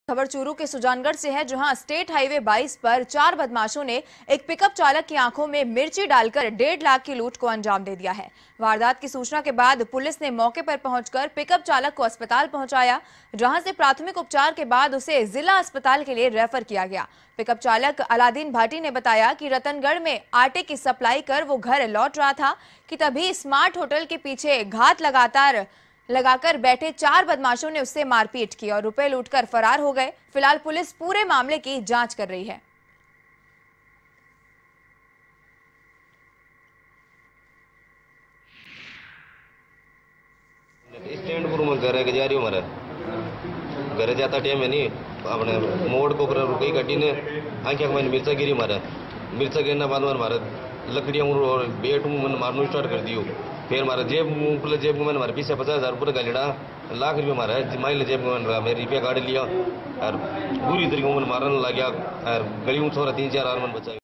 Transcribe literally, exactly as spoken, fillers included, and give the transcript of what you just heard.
खबर चूरू के सुजानगढ़ से है, जहां स्टेट हाईवे बाईस पर चार बदमाशों ने एक पिकअप चालक की आंखों में मिर्ची डालकर डेढ़ लाख की लूट को अंजाम दे दिया है। वारदात की सूचना के बाद पुलिस ने मौके पर पहुंचकर पिकअप चालक को अस्पताल पहुंचाया, जहां से प्राथमिक उपचार के बाद उसे जिला अस्पताल के लिए रेफर किया गया। पिकअप चालक अलादीन भाटी ने बताया कि रतनगढ़ में आटे की सप्लाई कर वो घर लौट रहा था कि तभी स्मार्ट होटल के पीछे घात लगातार लगाकर बैठे चार बदमाशों ने उससे मारपीट की और रुपए लूटकर फरार हो गए। फिलहाल पुलिस पूरे मामले की जांच कर रही है। स्टैंड पर मैं घर जा रही हूँ, हमारा घर जाता टाइम है नहीं अपने मोड़ को रुकी गाड़ी ने आंखें मैंने मिर्चा गिरी मारा मिर्चा गिरने बाद में मारा लकड़ियाँ और बेट मैंने मारना स्टार्ट कर दियो। फिर मारा जेब ऊपर जेब को मैंने मारा पीछे पचास हज़ार ऊपर गालीड़ा लाख रुपये मारा है माइल जेब में मैंने मेरे रुपया गाड़ी लिया और पूरी तरीके मैंने मारने लग गया और गली में छोरा तीन चार आर मन बचा।